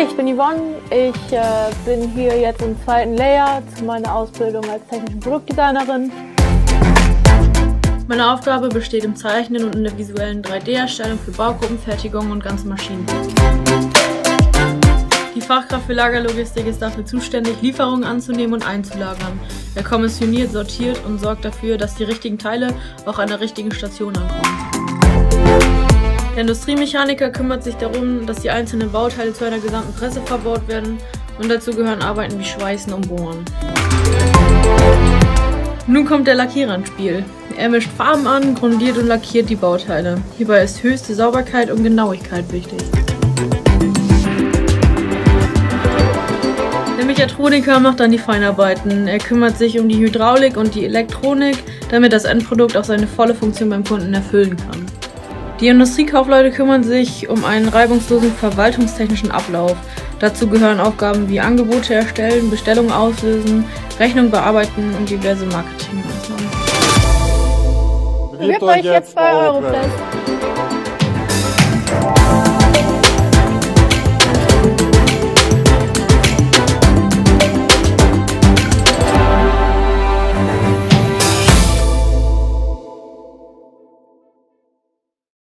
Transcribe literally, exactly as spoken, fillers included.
Hi, ich bin Yvonne. Ich äh, bin hier jetzt im zweiten Lehrjahr zu meiner Ausbildung als technische Produktdesignerin. Meine Aufgabe besteht im Zeichnen und in der visuellen drei D-Erstellung für Baugruppenfertigung und ganze Maschinen. Die Fachkraft für Lagerlogistik ist dafür zuständig, Lieferungen anzunehmen und einzulagern. Er kommissioniert, sortiert und sorgt dafür, dass die richtigen Teile auch an der richtigen Station ankommen. Der Industriemechaniker kümmert sich darum, dass die einzelnen Bauteile zu einer gesamten Presse verbaut werden, und dazu gehören Arbeiten wie Schweißen und Bohren. Nun kommt der Lackierer ins Spiel. Er mischt Farben an, grundiert und lackiert die Bauteile. Hierbei ist höchste Sauberkeit und Genauigkeit wichtig. Der Mechatroniker macht dann die Feinarbeiten. Er kümmert sich um die Hydraulik und die Elektronik, damit das Endprodukt auch seine volle Funktion beim Kunden erfüllen kann. Die Industriekaufleute kümmern sich um einen reibungslosen verwaltungstechnischen Ablauf. Dazu gehören Aufgaben wie Angebote erstellen, Bestellungen auslösen, Rechnungen bearbeiten und diverse Marketingmaßnahmen. Bewirbt euch jetzt bei Eurofest!